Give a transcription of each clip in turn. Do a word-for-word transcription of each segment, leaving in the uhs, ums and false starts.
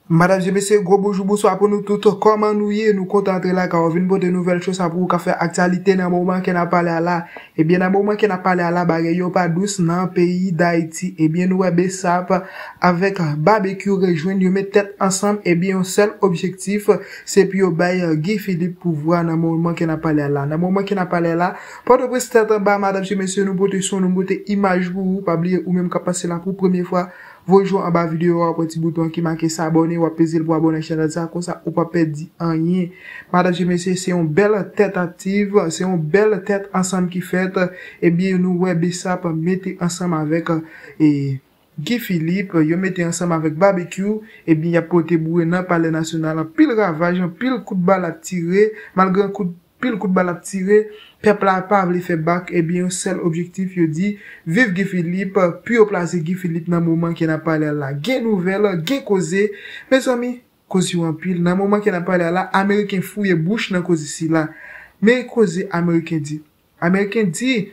Madame, je messieurs, gros bonjour, bonsoir pour nous tous. Comment nous y est, nous contenter là, car on vient pour de nouvelles choses pour vous faire actualité dans le moment qu'on a parlé à là. Eh bien, dans le moment qu'on a parlé à là, bagay yo pas douce dans le pays d'Haïti. Eh bien, nous, B S A P, avec barbecue rejoindre, nous mettre tête ensemble. Eh bien, un seul objectif, c'est puis au bail Guy Philippe pouvoir dans le moment qu'on a parlé à là. Dans le moment qu'on a parlé à là, pas de presse tête en bas, madame, je messieurs, nous beauté son, nous beauté image pour vous, pas oublier ou même qu'à passer là pour première fois. Vous jouez en bas vidéo, un petit bouton qui marque s'abonner ou apaiser pour abonner à la chaîne ça, comme ça, ou pas perdre rien. Madame et messieurs, c'est une belle tête active, c'est une belle tête ensemble qui fait, eh bien, nous, ouais, B S A P, mettez ensemble avec, et, Guy Philippe, yo mettez ensemble avec barbecue, eh bien, y a porté boué dans le palais national, pile ravage, pile coup de balle à tirer, malgré un coup de pile coup de balle à tirer, peuple a pas voulu faire back, eh bien, seul objectif, yo dit, vive Guy Philippe, puis au placer Guy Philippe dans le moment qu'il n'a pas là, gain nouvelle, gain causé, mes amis, cause en pile, dans le moment qu'il n'a pas là, américain fouille bouche dans cause ici là, mais cause américain dit, américain dit,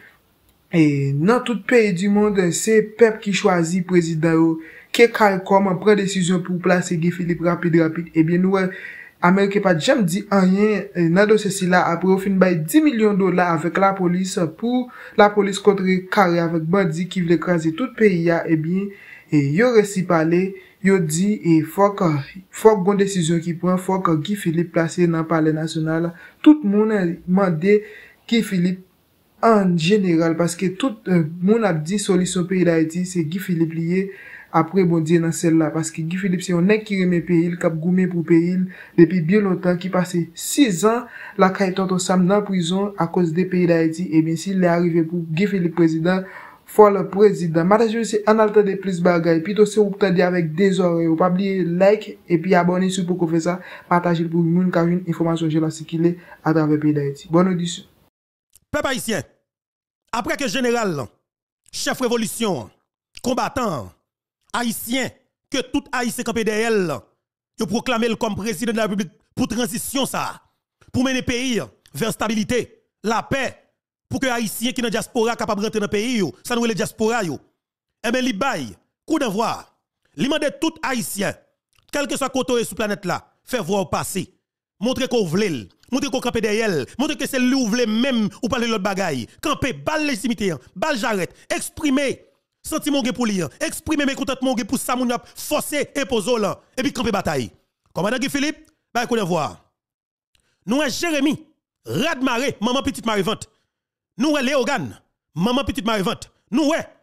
et dans tout pays du monde, c'est peuple qui choisit président, qui comment prend décision pour placer Guy Philippe rapide, rapide, eh bien, nous, Amérique pas jamais dit rien dans dossier là après au fin bail dix millions de dollars avec la police pour la police contre carré avec bandit qui veut écraser tout pays là et bien et yo réussi parler yo dit et faut que faut que bonne décision qui prend faut que Guy Philippe placé dans le palais national tout le monde demandé Guy Philippe en général parce que tout le monde a dit solution pays d'Haïti c'est Guy Philippe lié après bon Dieu dans celle-là parce que Guy Philippe c'est un nèg qui remet pays il cap goumé pour pays depuis bien longtemps qui passé six ans la caille tonton Sam dans prison à cause des pays d'Haïti et bien s'il est arrivé pour Guy Philippe président faut le président madame je c'est en alta de plus bagay plutôt c'est ou peut-être avec des oreilles ou pas oublier like et puis abonner sur pour qu'on fait ça partager pour moun ka une information je la circuler à travers pays d'Haïti bonne audition peuple haïtien après que général chef révolution combattant haïtien, que tout haïtien campé derrière, yo proclamer comme président de la République pour transition ça, pour mener le pays vers stabilité, la paix, pour que haïtien qui dans diaspora capable rentrer dans le pays yo, ça nous les diaspora yo. Eh ben li bay, coup d'envoi. Li mande tout haïtien, quel que soit côté sur planète là, faire voir passer. Montrer qu'on vle, montrer qu'on campe derrière, montrer que c'est lui ou vle même ou parler l'autre bagaille. Camper, balle légitimité, balle j'arrête, exprimer sentiment pour lire, exprimer mécontentement pour ça moun forcer imposer là et puis camper bataille. Commandant Guy Philippe, bah qu'on voir. Nous est Jérémy, Rad Maré, maman petite Marivante. Nous est Léogane, maman petite Marivante. Nous est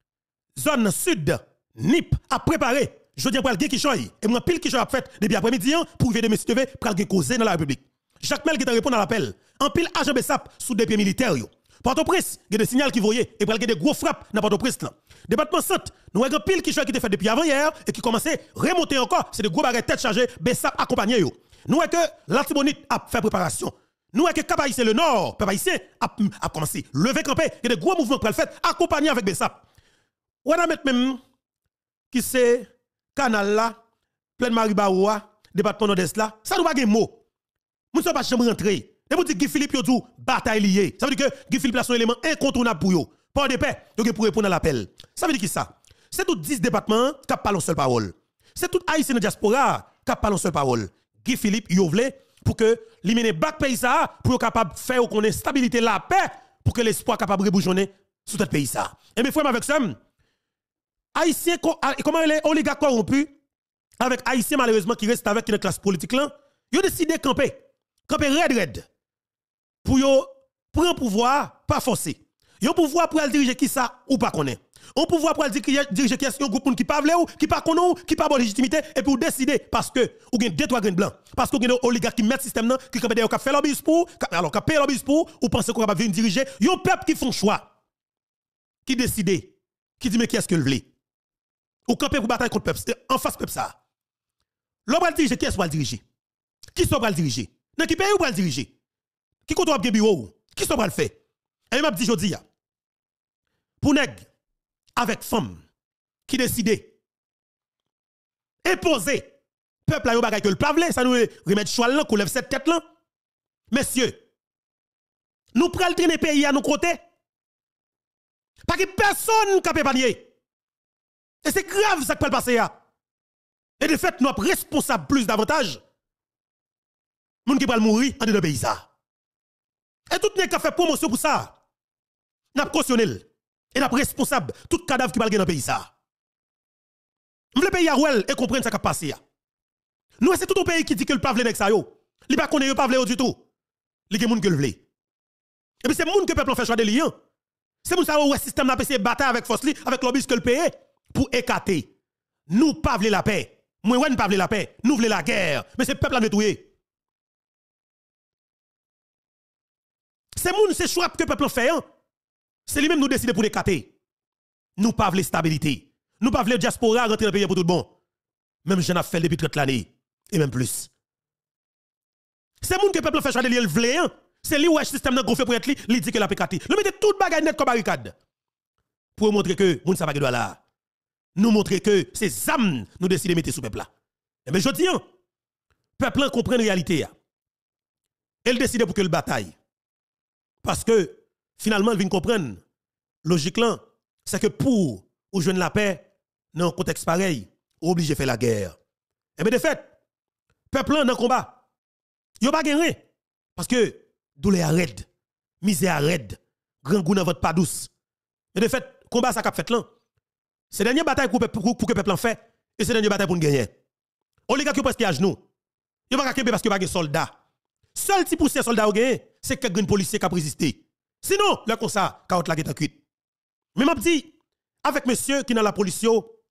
zone sud, Nip a préparé. Je dis pour le qui choy et moi pile qui choy a fait depuis après-midi pour venir de M. T V pour le causer dans la République. Jacques Mel qui t'a répondu à l'appel. En pile agent B S A P sous des pieds militaires yo. Port-au-Prince, il y a des signaux qui voyaient et pour des gros frappes dans Port-au-Prince là. Département centre, nous avons pile qui choy qui était fait depuis avant hier et qui commençait à remonter encore, c'est des gros bagages tête chargée, B S A P accompagné yo. Nous avons que l'Antibonite a fait préparation. Nous avons que Cap Haïtien le Nord, Cap Haïtien a, a commencé lever camper, il y a des gros mouvements pour le faire accompagné avec B S A P. On a mettre même qui c'est canal là, plein Maribaoua, département nord-est là, ça nous pas de mot. Nous ne sommes pas jamais rentrés. Et vous dites Guy Philippe yo dit bataille liée. Ça veut dire que Guy Philippe a son élément incontournable pour yo. Pas de paix, yo pour répondre à l'appel. Ça veut dire qui ça? C'est tout dix départements qui parlent en seule parole. C'est tout haïtien de diaspora qui parlent en seule parole. Guy Philippe yo vle pour que li mene back pays ça pour yo capable faire qu'on ait stabilité la paix pour que l'espoir capable reboujonner sous tout pays ça. Et mes frères avec ça haïtien comment les oligarques corrompus avec haïtien malheureusement qui reste avec une classe politique là, yo décidé camper. Camper red red. Pour yo prendre pouvoir pas forcer. Yon pouvoir pour diriger qui ça ou pas connaît. On pouvoir pour diriger qui est un groupe qui pas vle ou qui pas connaît ou qui pas bonne légitimité et pour décider parce que ou gen deux trois grains blancs parce que gen des oligarques qui mettent système là qui capable d'ailleurs faire lobbyiste pour alors qui paye lobbyiste pour ou penser qu'on va venir diriger yon peuple qui font choix qui décide qui dit mais qui est-ce que le vle ou camper pour bataille contre peuple en face peuple ça. L'on va diriger qui est-ce va diriger qui sont va diriger dans qui pays ou va diriger qui compte bien bureau qui sont va le faire et m'a dit jodi ya pour nèg avec femme qui décide imposer peuple a yo bagay que le pavle ça nous remettre choix là qu'on lève cette tête là messieurs nous pral traîner pays à nos côtés pas que personne qui peut panier et c'est grave ça qui peut passer là Et de fait, nous sommes responsables plus davantage. Moun qui va mourir en dedans pays ça. Et tout n'est qu'à faire promotion pour ça. N'a cautionné et n'a responsable tout cadavre qui va dans le pays ça. Nous le pays à ouel et comprendre ça qui a passé. Nous c'est tout un pays qui dit que le pas vle nek ça yo. Li pas connaît pas vle du tout. Li gen moun que le vle. Et puis c'est moun que peuple fait choix de lion. C'est moun ça ouais système n'a passé bataille avec force li avec lobbyiste que le paye pour écarter. Nous pas vle la paix. Moi ouais nous pas vle la paix, nous vle la guerre. Mais c'est peuple a netouyer. C'est moun c'est choix que peuple fait hein. C'est lui-même nous décider pour écarter. Nous pas vle stabilité. Nous pas vle diaspora rentrer dans le pays pour tout bon. Même j'en ai fait depuis trente l'année et même plus. C'est moun que peuple fait choix de li le vle hein. C'est lui ouais système nan gonflé pour être li, li dit que la pécati. Le mettez toute bagaille net comme barricade. Pour montrer que moun sa pa doit là. Nous montrer que c'est zam nous décider mettre sous peuple là. Mais je dis hein, peuple comprend la réalité. Elle décide pour que le bataille. Parce que finalement il vient comprendre logique là, c'est que pour ou joindre la paix dans un contexte pareil, obligé de faire la guerre. Et bien de fait, peuple dans le combat, il pas gagné parce que douleur raide, misère raide, grand goût dans votre pas douce. Et de fait, combat ça qu'a fait là. C'est dernière bataille pour, pour, pour que peuple en fait et c'est dernière bataille pour nous gagner. Oligarque presque à genoux. Il pas gagner parce que pas de soldats. Seul petit poussière soldat au gagné, c'est quelqu'un policier qui a résisté. Sinon, là comme ça, carotte la est cuite. Mais m'a dit avec monsieur qui dans la police,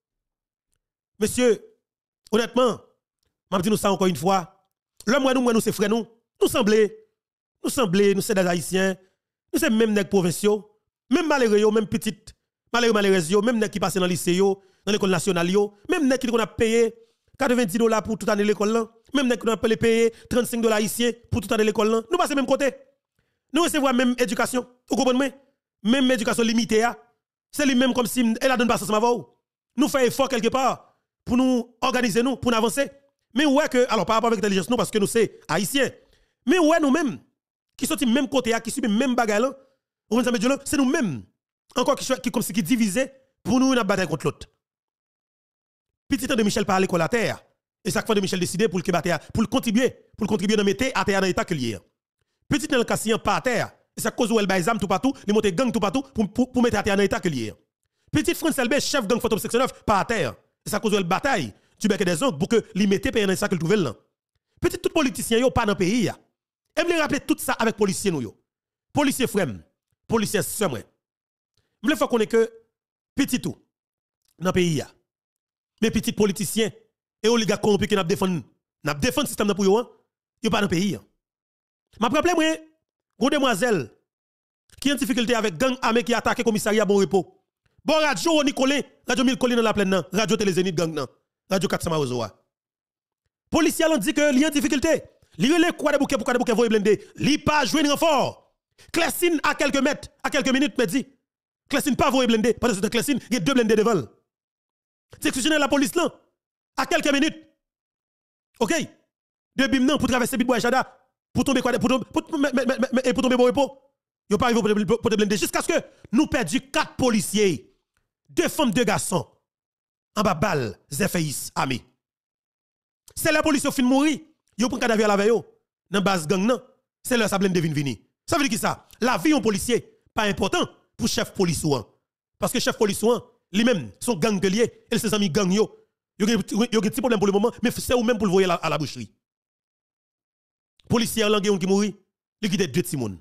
monsieur, honnêtement, m'a dit nous ça encore une fois, l'homme moi nous moi nous c'est frères nous, nous semblons, nous semblons, nous c'est des haïtiens, nous c'est même nèg provinciaux, même malheureux yo, même petite, malheureux malheureux yo, même nèg qui passe dans le lycée yo, dans l'école nationale yo, même nèg qui qu'on a payé quatre-vingt-dix dollars pour toute année l'école là, même nèg qui on a payé trente-cinq dollars haïtiens pour toute année l'école là, nous passons même côté. Nous recevons même éducation, vous comprenez? Même éducation limitée c'est lui même comme si elle a donné pas sens ma voix. Nous faisons effort quelque part pour nous organiser nous, pour nous avancer. Mais ouais que alors par rapport avec l'intelligence nous parce que nous c'est haïtiens. Mais ouais nous-mêmes qui sommes même côté qui subit même bagarre là, vous savez c'est nous-mêmes encore qui qui comme si qui divisé pour nous une bataille contre l'autre. Petit temps de Michel parler à la terre et chaque fois de Michel décider pour le bataille pour le contribuer, pour le contribuer dans mettre à terre dans l'état que lié. Petit dans le Cassien pas à terre, et ça cause où elle baise tout partout, les monter gang tout partout pour, pour, pour mettre à terre dans l'état que lié. Petit France L B chef gang Phantom section neuf pas à terre, et ça cause où elle bataille du bec des ongles pour que les mette payer dans ça que trouve là. Petit tout politicien yo pas dans pays. Et me rappeler tout ça avec policiers nous yo. Policier frère, policier sœur moi. Me faut qu'on est que petit tout dans pays ya. Mais petit politicien et oligarque corrompu qui n'a défendre n'a défendre système pour yo, yo pas dans pays. M'a rappelé moi, une demoiselle qui a une difficulté avec gang armé qui attaque commissariat Bon Repos. Bon radio Nicolé, radio mille Colline dans la plaine, radio Télé Zénith gang nan, radio quatre cents Marozoa. Policier ont dit que li en difficulté. Li relè quoi de bouquet pour quoi de bouquet voye blindé. Li pas jouer renfort. Clessine à quelques mètres, à quelques minutes me dit. Clessine pas voye blindé parce que c'est Clessine, il y a deux blindés devant. Sectionnaire la police là à quelques minutes. OK. De bim nan pour traverser Bitbois Chada. Pour tomber quoi pour tomber pour, pour tomber Bon Repos. Yo pas arrivé pour pour blender jusqu'à ce que nous perdu quatre policiers, deux femmes, deux garçons en bas balle Zephéis armé. C'est la police qui fin mourir, yo prend cadavre à la veille dans base gang nan, c'est leur sablem devine vini. Ça veut dire qui ça? La vie en policier pas important pour chef police ou parce que chef police ou lui-même son gang que lié, et ses amis gang yo. Yo yo un petit problème pour le moment, mais c'est ou même pour le voyer à la boucherie. Policier là qui mourir, il quitte deux timon.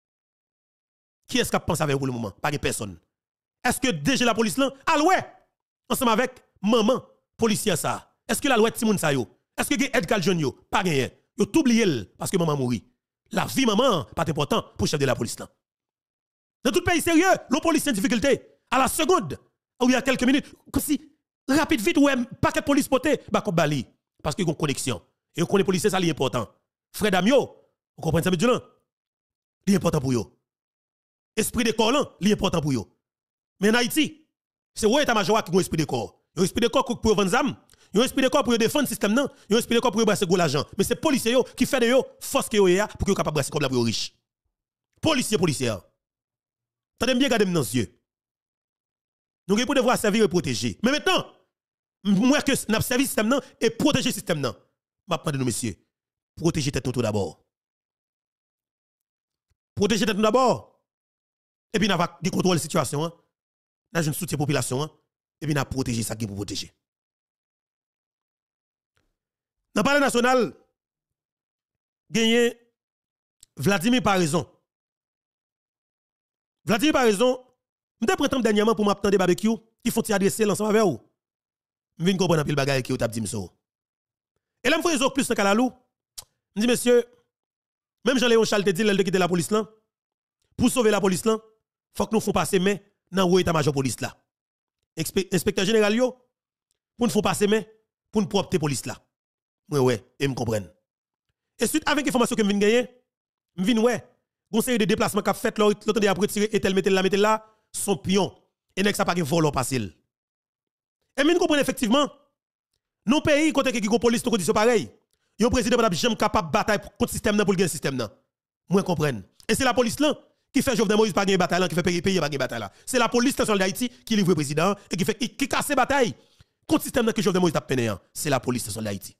Qui est-ce qui pense avec vous pour le moment? Pas de personne. Est-ce que déjà la police là, ah ouais, ensemble avec maman policier ça. Est-ce que la loi timon ça yo? Est-ce que Ed Caljon yo? Pas rien. Yo tout oublié parce que maman mourit. La vie maman pas important pour chef de la police là. Dans tout pays sérieux, le policier en difficulté à la seconde où il y a quelques minutes comme si rapide vite ouais paquet police poté bah comme bali parce que une connexion. Et on connaît policier ça li important. Frère Damio, vous comprenez ça, monsieur? C'est important pour vous. Esprit de corps, c'est important pour vous. Mais en Haïti, c'est où état-major qui a un esprit de corps. Un esprit de corps pour vendre zam, un esprit de corps pour défendre le système, un esprit de corps pour brasser l'argent. Mais c'est policier qui fait de vous force que vous pour que vous soyez capable de brasser comme la pour riche. Policier, policier. T'as bien garder dans les yeux. Nous devons devoir servir et protéger. Mais maintenant, Moi que n'a servi système nan et protéger système nan. M'a demandé nous messieurs, protéger tête nous tout d'abord. Protéger tête nous d'abord. Et puis n'a va décontrôler la situation hein. N'a une soutien population hein. Et puis n'a protéger ça qui pour protéger. Dans le palais national, gagné Vladimir par raison. Vladimir par raison, m'te printemps dernièrement pour m'attendre barbecue qui font adresser l'ensemble avec vous. M'vinn comprendre pile bagaille qui ou t'a dit m'so. Et là m'fais plus dans Kalalou. M'di monsieur, même Jean-Léon Charles te dit elle de quitter la police là. Pour sauver la police là, faut que nous font passer main dans le état-major police là. Inspecteur général yo pour nous font passer main pour nous propter police là. Ouais ouais, et me comprendre. Et suite avec information que m'vinn gagner, m'vinn ouais, gon série de déplacements qu'a fait l'autre de après tirer et tel mettre là mettre là son pion et nek ça pas gen volant passer. Et m'vinn comprendre effectivement, nos pays côté qui gon police to condition pareil, yon président pas jamais capable bataille contre système nan pour gagner système nan. Moi comprendre. Et c'est la police là qui fait Jovenel Moïse pas gagner bataille qui fait pays pays pas gagner bataille là. C'est la police nationale d'Haïti qui livre président et qui fait qui casse bataille contre système nan que Jovenel Moïse t'a pené. C'est la police nationale d'Haïti.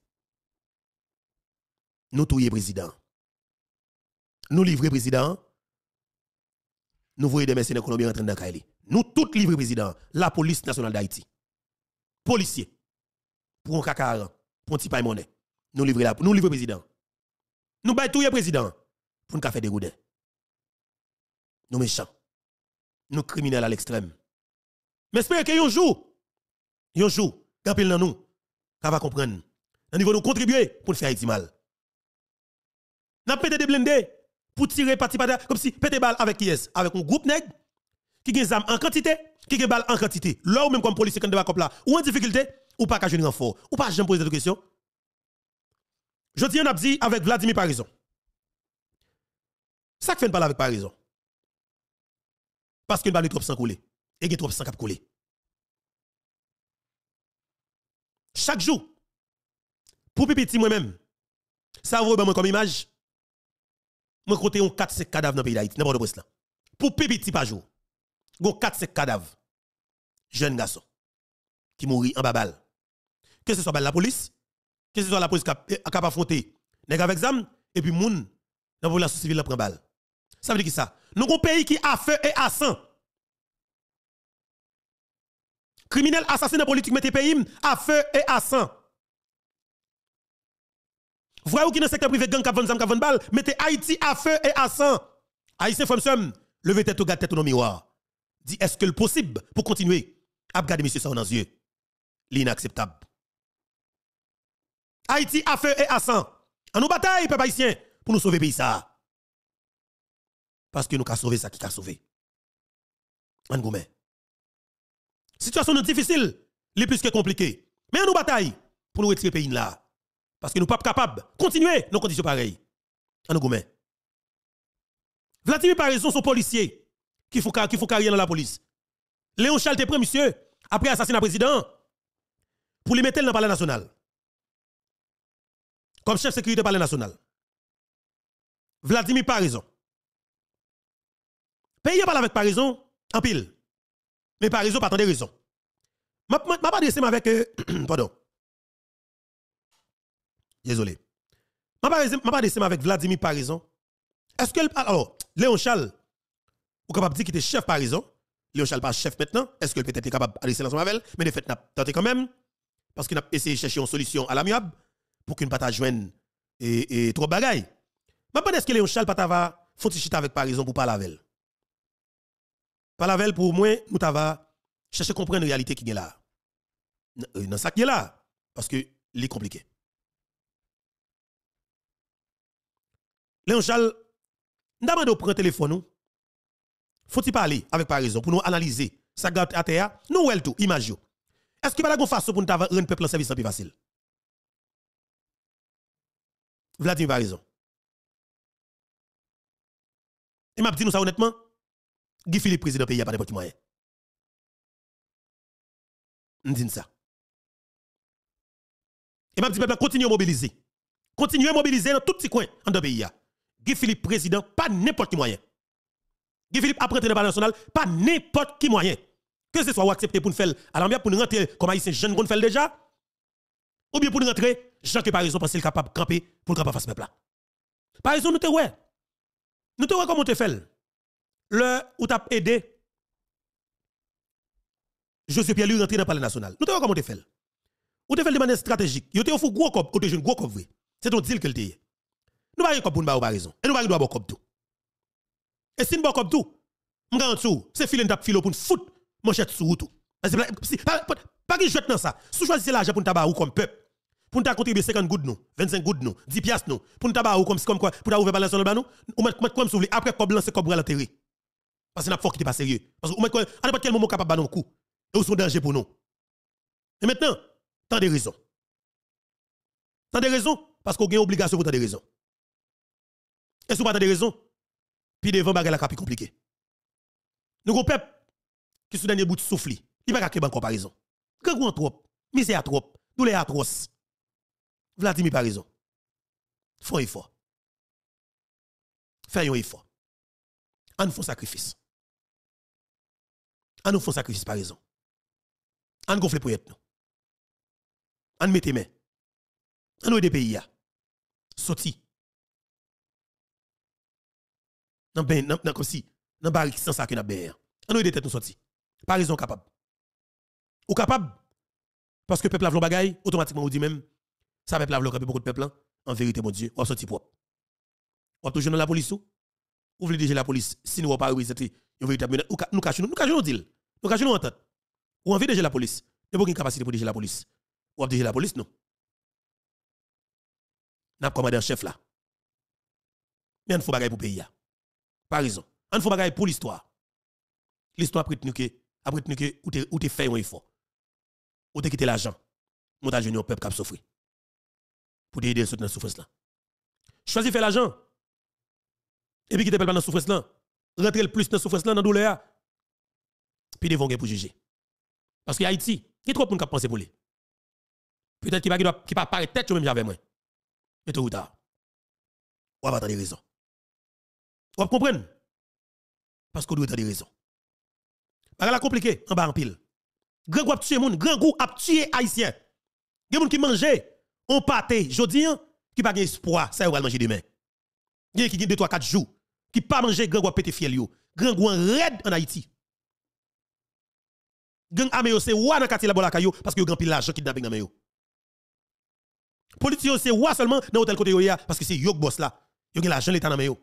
Nous touyer président. Nous livrer président. Nous voyons des mercenaires colombiens en train de Kaili. Nous tous livrer président. La police nationale d'Haïti. Policiers. Pour un caca, pour un petit paille monnaie. Nous livrer la, nous livrer président. Nous baillons touyer président. Pour nous faire des goudins. Nous méchants. Nous criminels à l'extrême. Mais espérez que un jour, un jour, quand il dans nous, qu'on va comprendre. Au niveau nous contribuer pour nous faire Haïti mal. N'a pété des blindés pour tirer parti par comme si pété balle avec qui est avec un groupe nèg qui gagne armes en quantité, qui gagne balle en quantité. Là ou même comme policier quand de cop là ou en difficulté ou pas qu'à jouer renfort ou pas jamais poser de questions. Je dis on a dit avec Vladimir par raison. Ça que fait parler avec par raison. Parce que balle trop sans couler et il trop sans cap couler. Chaque jour pour petit moi même ça vaut moi comme image. Moi côté on quatre cinq cadavres dans le pays d'Haïti n'importe quoi là. Pour petit par jour. Gon quatre cinq cadavres. Jeunes garçons qui mourent en babal. Que ce soit la police, que ce soit la police qui a affronté nèg avec zam et puis moun dans la population civile la prend balle. Ça veut dire qui ça? Nous avons un pays qui a feu et a sang. Criminel assassin politique mette pays à feu et à sang. Voyez qui dans le secteur privé gang kavon zam kavon balle, mettez Haïti à feu et à sang. Haïtien femme somme, levez tête ou garde tête dans miroir. Dit est-ce que le possible pour continuer à garder monsieur ça dans les yeux? L'inacceptable. Haïti à feu et à sang. En nous bataille peuple haïtien pour nous sauver pays ça. Parce que nous avons sauvé ça qui a sauvé. En goumè. Situation difficile, les plus que compliquée. Mais nous bataille pour nous retirer pays là. Parce que nous ne sommes pas capables de continuer nos conditions pareilles. En nous goumè. Vladimir par raison son policier qui faut qui faut carrière dans la police. Léon Charles te prend monsieur après assassinat président pour lui mettre dans le palais national. Comme chef de sécurité palais national. Vladimir par raison. Pays parle avec par raison en pile. Mais par raison pas tant de raison. M'a pas adressé avec euh, pardon. Désolé. M'a pas adressé avec Vladimir par raison. Est-ce que alors Léon Charles ou capable de dire qu'il était chef par raison? Léon Charles pas chef maintenant. Est-ce que peut-être capable d'adresser l'ensemble avec elle? Mais de fait n'a tenté quand même parce qu'il a essayé de chercher une solution à l'amiable pour qu'il ne pas joindre et, et trop bagaille. M'a pas est-ce que Léon Charles pas va faut chita avec par raison pour parler avec elle? Parler avec elle pour moi nous va chercher comprendre la réalité qui est là. Dans ça qui est là parce que c'est compliqué. Léon Charles, nous demandons de prendre le téléphone nous. Faut-il parler avec par raison pour nous analyser ça garde à terre, nous ou tout, image. Est-ce qu'il y a une façon pour nous rendre le peuple en service plus facile? Vladimir par raison. Et m'a dit nous ça honnêtement, Guy Philippe président pays a pas n'importe moyen. On dit ça. Et m'a dit peuple continue à mobiliser. Continuez à mobiliser dans tout petit coin en deux pays. Guy Philippe président pas n'importe quel moyen. Guy Philippe après le palais national pas n'importe quel moyen. Que ce soit ou accepter pour nous faire à l'ambiance pour nous rentrer comme haïtien jeune qu'on fait déjà ou bien pour nous rentrer Jean que par exemple parce qu'il est capable de camper pour le camper face peuple là. Par exemple nous te ouais. Nous te ouais comment te fait le ou t'a aidé Josué Pierre lui rentrer dans le palais national. Nous te ouais comment te fait. Ou te fait de manière stratégique. Yo te offre gros cop, ou te jeune gros cop vrai. C'est ton deal que le te. Nous pas cop pour nous ba raison. Et nous pas droit cop tout. Et si nous ba cop tout, m'gan tout, c'est filer t'a filo pour nous foutre manchette sous tout. Pas pas que jouer dans ça. Si choisir l'argent pour nous tabac ou comme peuple. Pour nous contribuer cinquante gouttes nous, vingt-cinq gouttes nous, dix piastres nous, pour nous tabac ou comme comme quoi pour ouvrir balance dans nous, ou mettre comme souffler après comme lancer comme l'enterrer. Parce que n'a pas qui pas sérieux. Parce que ou mettre à n'importe quel moment capable ba non coup. Et ou sont danger pour nous. Et maintenant, tant de raisons. Tant de raisons parce qu'on a une obligation pour tant de raisons. Et si vous pas tant de raisons, puis devant bagay la capi compliqué. Nous avons peuple qui sous dernier bout de souffle, il va pas en comparaison. Grand grand trop, misère trop, douleur atroce. Vladimir par raison. Font un effort. Fais un effort. On nous fait sacrifice. On nous fait sacrifice par raison. On gonfle pour être nous. On mette main. On nous des pays ya. Sorti. Nan ben nan comme si nan barrique sans ça que n'a ben. On nous des têtes nous sorti. Par raison capable. Ou capable parce que peuple a vlon bagay automatiquement on dit même ça peuple a vlon beaucoup de peuple en vérité mon Dieu, on sorti propre. On toujours dans la police ou ou voulez déjà la police si nous pas représenter une véritable nous cachons nous cachons nous deal. Nous cachons nous entente. Ou envie déjà la police. Il n'y a pas de capacité pour déjà la police. Ou déjà la police non. N'a commandé un chef là. Mais on faut bagay pour pays. Par raison. On faut bagay pour l'histoire. L'histoire après tenu que après tenu que ou te ou te fait un effort. Ou te quitter l'argent. Montage union peuple cap souffrir. Pour t'aider dans souffrance là. Choisis faire l'argent. Et puis quitter peuple dans souffrance là. Rentrer le plus dans souffrance là dans douleur. Puis devant pour juger. Parce que Haïti, il y a trop de gens qui pensent pour lui. Peut-être qu'il va qui pas paraître tête même j'avais moi. Mais tôt ou tard. On va attendre des raisons. Vous comprenez? Parce qu'on doit attendre des raisons. Parce que la compliqué en bas en pile. Grand goût a tué moun, grand goût a tué haïtien. Il y a moun qui mangeait on pâté jodi qui pas espoir, ça va manger demain. Il y a qui deux trois quatre jours qui pas manger grand goût pété fiel yo. Grand goût raide en Haïti. Gang ame yo c'est wa dans quartier la bolaka yo parce que yo grand pile l'argent kidnapping dans yo. Politique c'est wa seulement dans hôtel côté yo ya parce que c'est yo boss là. Yo gen l'argent l'état dans yo.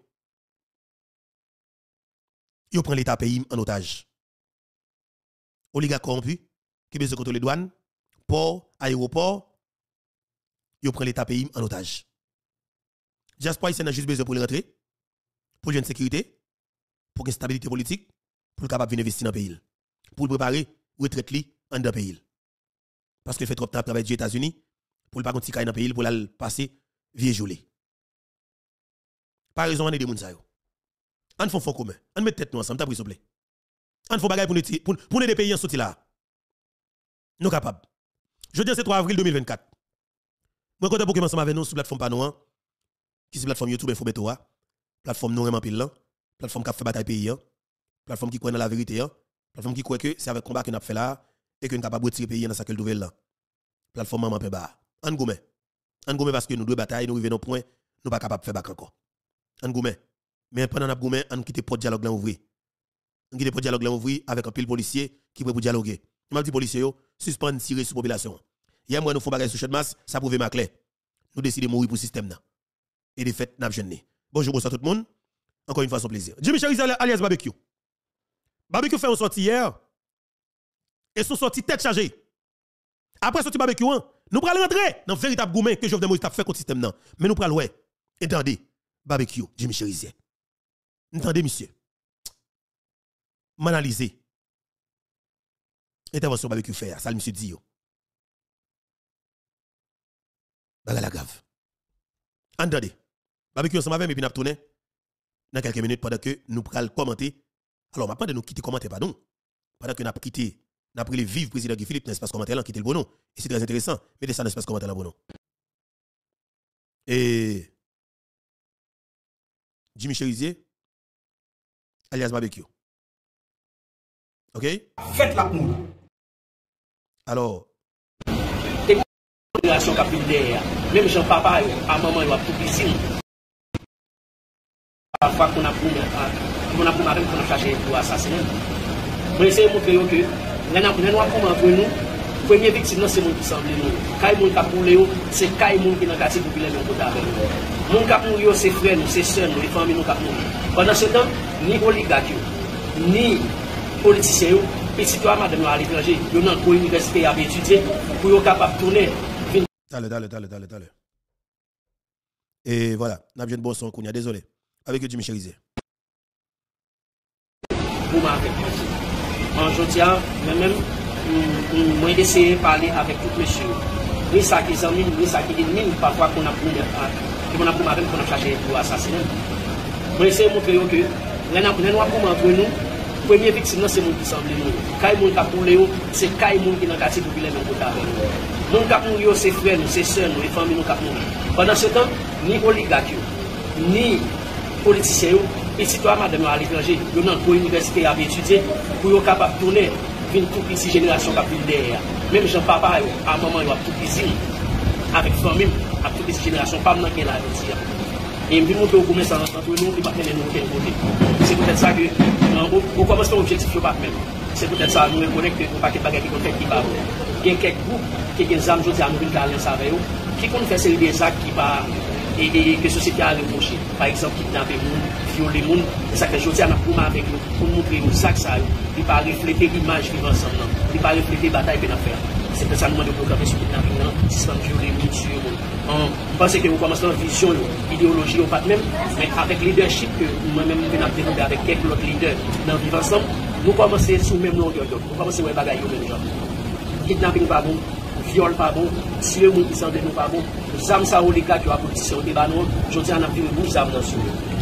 Yo prend l'état pays en otage. Oligarque corrompu qui besoin contrôler douane, port, aéroport, yo prend l'état pays en otage. Diaspora c'est juste besoin pour le rentrer, pour une sécurité, pour une stabilité politique, pour le capable venir investir dans le pays, pour le préparer retraite li en dans pays. Parce que fait trop de temps travail aux États-Unis pour le pas continuer dans le pays pour la passer vieux journée. Par raison on est des moun sa yo. On font fond commun. On met tête nous ensemble, t'as pris s'il vous plaît. On faut bagay pour nous pour pour nous des pays en sorti là. Nous capables. Je dis c'est trois avril deux mille vingt-quatre. Moi quand pour que ensemble avec nous sur plateforme Panoan qui c'est plateforme YouTube Info Betoa, plateforme nous vraiment pile là, plateforme qui fait bataille pays, plateforme qui croit dans la vérité, plateforme qui croit que c'est avec combat que n'a fait là et que nous capable de retirer pays dans sa quelle nouvelle là. Plateforme maman pe ba. En goumé. En goumé parce que nous deux batailles nous arrivons au point nous pas capable faire bac encore. En goumé. Mais pendant n'a goumé on quitte porte dialogue là ouvrir. On quitte porte dialogue là ouvrir avec un pile policier qui peut pour dialoguer. M'a dit policier yo suspendre tirer sur population. Hier moi nous font bagage sur champ de masse, ça prouve ma clé. Nous décidons mourir pour système là. Et de fait n'a jeune. Bonjour bonsoir tout le monde. Encore une fois son plaisir. Jimmy Cherise alias barbecue. Barbecue fait une sortie hier. Et son sortie tête chargée. Après sortie barbecue, nous prenons rentrer dans le véritable gourmet que Jovenel Moïse a fait contre le système. Mais nous prenons ouais. Entendez, barbecue, Jimmy Cherizier. Entendez, monsieur. M'analyser. Intervention barbecue faire, ça le monsieur dit yo. Baga la grave. Entendez. Barbecue ensemble avec et puis n'a tourné dans quelques minutes pendant que nous prenons commenter. Alors, maintenant de nous quitter commenter pardon. Pendant que nous avons quitté n'a pris le vif président Guy Philippe dans l'espace commentaire là quitter le bon nom et c'est très intéressant mettez ça dans l'espace commentaire là bon nom et Jimmy Cherizier alias barbecue OK? Faites la moule. Alors. Et génération qui a pris derrière. Même Jean Papa, à maman, il va tout piscine. Parfois qu'on a pour qu'on a pour madame qu'on a cherché pour assassiner. Mais essayer de montrer que les noirs pour entre nous, première victime c'est monde qui semble nous. Quand ils ont pour Léo, c'est quand ils qui dans le quartier populaire de côté avec nous. Mon cap mourir c'est frères nous, c'est sœurs nous, les familles nous cap mourir. Pendant ce temps, ni oligarques ni politiciens petit toi madame à l'étranger, ils ont pour université à étudier pour être capable de tourner. Allez, allez, allez, allez, allez. Et voilà, n'a bien de bon son, Kounia, désolé. Avec du Michel Rizé. Pour m'arrêter. En jodia, moi-même, moi essayer de parler avec tout monsieur. Ni ça qui est ni ça qui est ennemi, parfois qu'on a pour qu'on a pour madame qu'on a cherché pour assassiner. Moi essayer de montrer que les noirs pour entre nous, première victime c'est monde qui semble nous. Quand ils ont pour Léo, c'est quand ils qui dans le quartier populaire de côté avec nous. Mon cap mourir c'est frères nous, c'est sœurs nous, les familles nous cap mourir. Pendant ce temps, ni oligarques ni politiciens, petit toi madame à l'étranger, ils ont pour l'université à étudier pour être capable de tourner une toute petite génération qui a pris derrière. Même Jean Papa, à maman, il a tout piscine avec famille, avec toute petite génération, pas maintenant qu'elle a dit. Et je vais montrer au commerce entre nous, il va tenir nous côté. C'est peut-être ça que, au commencement, l'objectif n'est pas le même. C'est peut-être ça, nous reconnaissons que nous pas de bagages qui sont qui pas. Il y a quelques groupes qui ont des armes, je dis à nous, qui ont avec eux, qui ont fait des actes qui pas. Et, et que la société a reproché. Par exemple, kidnapper les gens, violer les gens. C'est ça que je dis à nous avec nous pour montrer nous ça que ça. Il ne pas refléter l'image vivant ensemble. Il ne pas refléter la bataille qu'on a fait. C'est pour ça que nous demandons de programmer sur le kidnapping, si c'est violer les gens, tuer les gens. Je pense que vous commencez dans la vision, l'idéologie, pas même, mais avec le leadership que nous-mêmes nous avons développé avec quelques autres leaders dans vivre ensemble, nous commençons sous le même longueur d'onde. Nous commençons à faire des choses même. Kidnapping pas bon. Viol pas bon, si le monde qui s'en dénoue pas bon, les âmes ça ou les gars qui ont apporté au débat, je dis à n'a plus de bouche d'âmes dans ce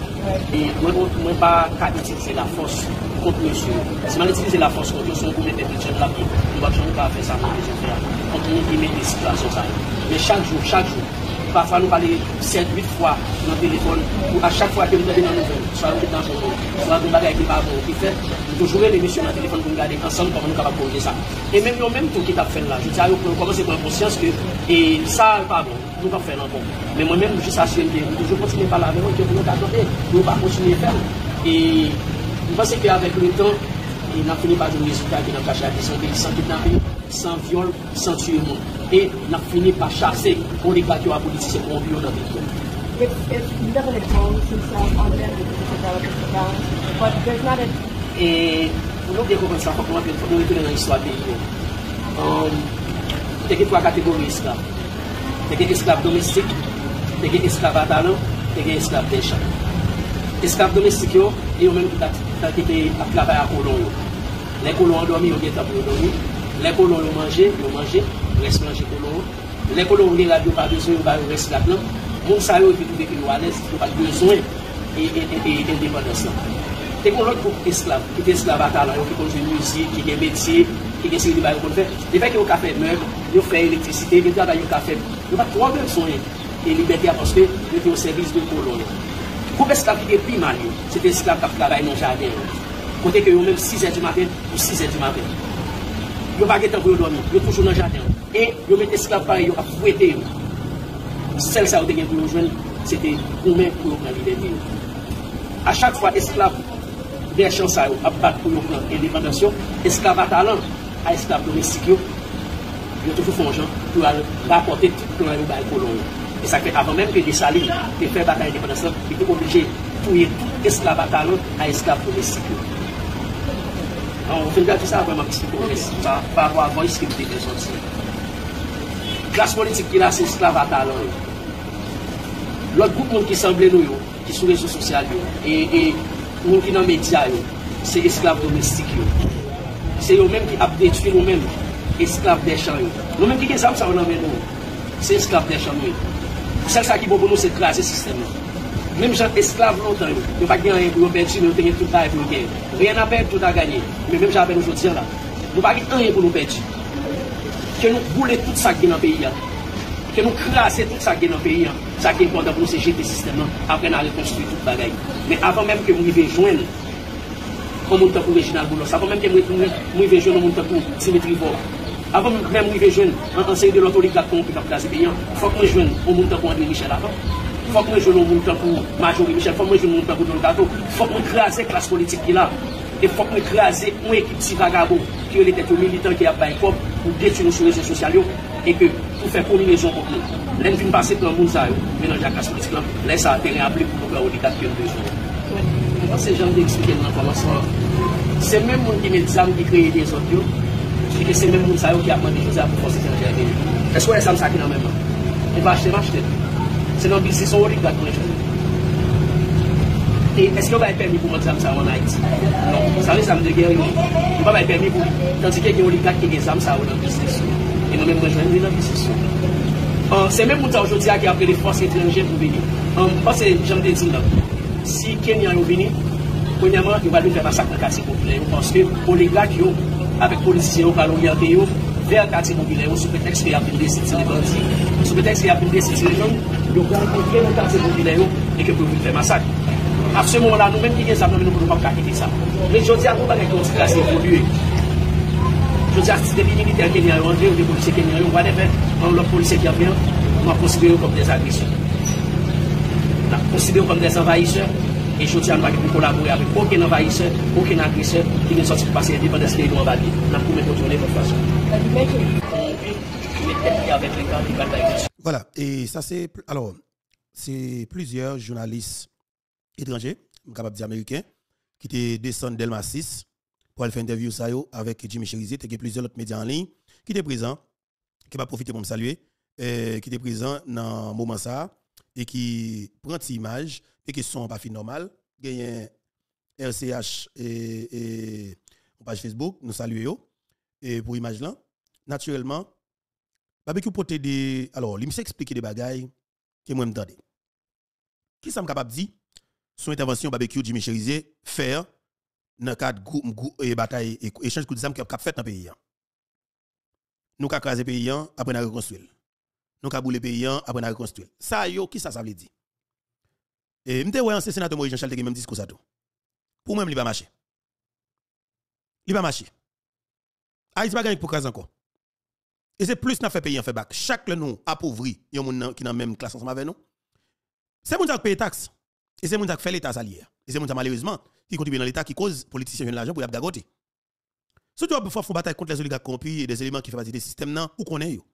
et moi, je ne vais pas utiliser la force contre monsieur. Si on utilise la force contre monsieur, on peut mettre des gens là, on va jamais faire ça contre nous qui met des situations. Mais chaque jour, chaque jour, parfois nous parlons sept huit fois dans le téléphone, ou à chaque fois que nous avons une nouvelle, soit nous dans son monde, soit nous avons qui pas bon, qui fait, nous toujours les messieurs dans le téléphone pour nous garder ensemble comment nous sommes capables de corriger ça. Et même nous même tout qui t'a fait là, je dis à vous pour commencer à prendre conscience que et ça pas bon, nous pas faire encore. Mais moi-même juste assurer que nous toujours continuer par là avec nous, que nous attendons, nous pas continuer à faire. Et je pense qu'avec le temps, il n'a fini par donner des résultats qui n'ont caché à des sans pays, sans kidnapping, sans viol, sans tuer le monde. Et n'a fini par chasser pour les gars qui ont politisé pour un bio dans le pays. If, if he doesn't expose himself on them because of the violence, but there's not a... Et pour nous bien comprendre ça, il faut nous retourner dans l'histoire du pays. Il y a trois catégories d'esclaves. Il y a esclaves domestiques, il y a esclaves à talent, il y a esclaves des champs. Esclaves domestiques, ils ont même été travailler à colons. Les colons ont dormi, ils ont été dormi. Les colons ont mangé, ils ont mangé, ils restent manger colons. Les colons ont dit qu'ils n'ont pas besoin, ils restent là-dedans. Mon salaire est tout vécu à l'aise, ils n'ont pas besoin d'indépendance. Et pour l'autre groupe esclave, qui est esclave à talent, qui continue musique, qui est métier, qui est série de bails qu'on fait. Les gens qui ont café meuble, ils ont fait électricité, ils travaillent au café. Ils n'ont pas trois besoins de liberté parce qu'ils étaient au service de colons. Pour l'esclave qui est plus mal, c'était l'esclave qui travaille dans le jardin. Côté que même six heures du matin ou six heures du matin. Ils n'ont pas de temps pour dormir, ils sont toujours dans le jardin. Et ils mettent l'esclave pareil, ils ont fouetté. Celle ça, ils ont pour nous joindre, c'était combien pour nous prendre liberté. À chaque fois, esclave des chances à battre pour nous prendre l'indépendance, esclave à talent, à esclave domestique, ils ont toujours fait un genre pour rapporter tout le monde dans le colon. Et ça fait avant même que les salines de faire bataille d'indépendance, ils étaient obligés de tuer tout esclave à talent à esclave domestique. On fait tout ça vraiment par rapport à la voice qui était sortie. La classe politique qui est là, c'est esclave à talent. L'autre groupe qui semble nous, qui sont sur les réseaux sociaux, et les gens qui sont dans les médias, c'est esclave domestique. C'est eux-mêmes qui ont détruit nous-mêmes, esclaves des champs. Nous-mêmes qui sommes ça, c'est esclaves des champs. Celle qui est pour nous, c'est de craser le système. Même gens esclaves longtemps, ils n'ont pas gagné pour perdre, mais ils ont tout à pour gagner. Rien à perdre, tout à gagner. Mais même j'appelle aujourd'hui là, nous n'avons pas rien pour nous perdre. Que nous boulons tout ça qui est dans le pays. Que nous crasons tout ça qui est dans le pays. Ça qui est important pour nous, c'est jeter le système. Après, nous reconstruire tout le bagaille. Mais avant même que nous arrivions à joindre on monte pour Réginald Boulos. Avant même que moi moi vais jeune on monte pour Dimitri Vora. Avant même moi vais jeune en série de l'autre oligarque qui a placé pays, faut que moi jeune on monte pour André Michel avant. Faut que moi jeune on monte pour Majorie Michel, faut que moi jeune on monte pour Don Tato. Faut que moi craser classe politique qui là. Et faut que nous craser une équipe si vagabond qui est les militants qui a baillé pour détruire sur les réseaux sociaux et que pour faire combinaison pour nous. L'un vient passer dans le monde ça, mélanger la classe politique là, laisse ça terrain appelé pour nous oligarques qui ont besoin. Dans ces gens d'expliquer dans le commencement, c'est même monde qui met des armes qui crée des autres, et c'est même monde ça qui a demandé des choses pour forcer ces gens. Est-ce que ça qui dans même temps? On va acheter, on va acheter. C'est dans le business oligarque pour les gens. Et est-ce qu'on va être permis pour moi de ça en Haïti? Non. Ça veut dire de guerre, on va pas être permis pour lui. Tandis qu'il y a des oligarques qui ont des armes ça dans le business. Et nous même rejoindre dans le business. C'est même pour aujourd'hui qui a pris des forces étrangères pour venir. Parce que j'aime te dire, si Kenya est venu, premièrement, il va nous faire massacre dans le quartier populaire. Parce que les oligarques, avec les policiers, ils orienté vers le quartier populaire, sous prétexte qu'il y a une décision de bandits, sous prétexte qu'il y a une décision de gens, ils vont rencontrer dans le quartier populaire et que pour faire massacre. À ce moment-là, nous-mêmes qui sommes nous ne pouvons pas quitter ça. Mais je dis à vous, avec notre classe évoluée. Je dis à des militaires qui sont rentrés ou des policiers qui sont rentrés, les policiers qui viennent, on va considérer comme des agresseurs. On va considérer comme des envahisseurs. Et je dis à nous de collaborer avec aucun envahisseur, aucun agresseur qui ne sortit pas passer indépendance qui est en bas. On pouvons contrôler de toute façon. Voilà, et ça c'est. Alors, c'est plusieurs journalistes étrangers, capable de dire américains, qui étaient descendus d'Elma six pour aller faire une interview ça avec Jimmy Cherizier, et plusieurs autres médias en ligne qui étaient présents, qui va profiter pour me saluer, et qui étaient présents dans le moment ça, et qui prennent ces images, et qui sont pas fin normal. Il y a un R C H et, et page Facebook, nous saluons, et pour image là, naturellement, barbecue pote des. Alors, il me expliquer des bagailles que moi m'entendais. Qui ça me capable de dire? Son intervention barbecue Jimmy Cherizier faire dans le cadre de bataille et échange de armes qui a fait dans le pays. Nous avons crasé le pays après nous reconstruire. Nous avons boulé le pays après nous reconstruire. Ça, yo, qui ça, ça veut dire? Et je me suis sénateur Moïse Jean-Charles qui même discours ça tout. Pour moi, il va marcher. Il va marcher. Haïti va gagner pour craser encore. Et c'est plus nous fait payer en fait bac. Chaque nous appauvri, il y a des gens qui dans la même classe ensemble avec nous. C'est moun qui paye taxe. Et c'est moun qui fait l'État salier. Et c'est moun qui malheureusement qui contribue dans l'État qui cause les politiciens de l'argent pour y gagoter. Si tu as faire bataille contre les oligarques corrompus et des éléments qui font partie des systèmes, ou connaît yo.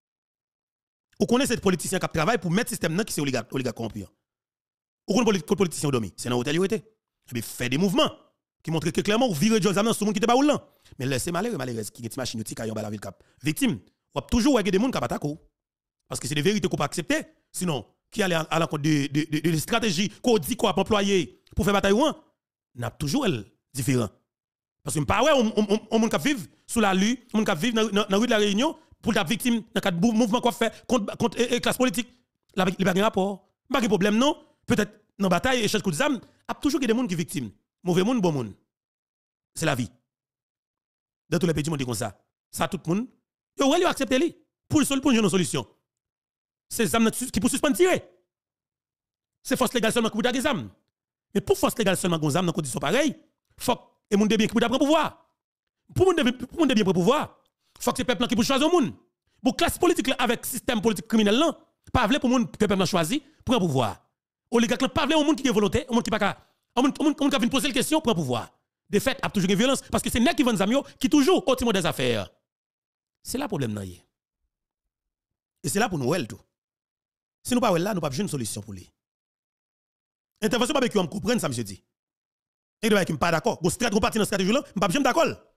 Ou connaît ces politiciens qui travaillent pour mettre le système qui sont oligarques corrompus. Ou connaît les politiciens domi. C'est dans l'hôtel où était. Et bien, fait des mouvements qui montrent que clairement, virer John Zaman sur le monde qui était pas là. Mais laissez malheureux, malheureux, qui est une machine qui est la ville cap. Victime, ou toujours des gens qui attaquent. Parce que c'est des vérités qu'on peut accepter. Sinon, qui allait à l'encontre de, de, de, de stratégies qu'on dit qu'on a employé pour faire bataille, n'a toujours elle différent. Parce que pas ouais, on on on qui vivre sous la rue, on qui vivre dans la rue de la Réunion pour la victime dans quatre mouvement qu'on fait contre contre et classe politique. Là il pas de rapport. Pas de problème non. Peut-être dans bataille et chose coup d'armes, a toujours des gens qui victimes. Mauvais monde, bon monde. C'est la vie. Dans tous les pays monde comme ça. Ça tout le monde. Yo ouais, yo accepter lui pour pour une solution. C'est les armes qui pour suspendre tirer. C'est force légale seulement qui pour des armes. Mais pour force légale seulement des armes dans condition pareille, faut et moun de bien qui pour prendre pouvoir. Pour moun de pour moun de bien prendre pouvoir, faut que c'est peuple qui pour choisir monde. Pour classe politique avec système politique criminel là, pas vle pour moun peuple choisi pour prendre pouvoir. Oligarque pas vle un monde qui a volonté, un monde qui pas un monde qui vient poser la question pour pouvoir. De fait, a toujours une violence parce que c'est nèg qui vend zamio qui toujours au timon des affaires. C'est là le problème nan. Et c'est là pour nous elle tout. Si nous pas là, nous pas une solution pour lui. Intervention barbecue on comprendre ça monsieur dit. Et de qui pas d'accord, go strat go parti dans stratégie là, pas jamais d'accord.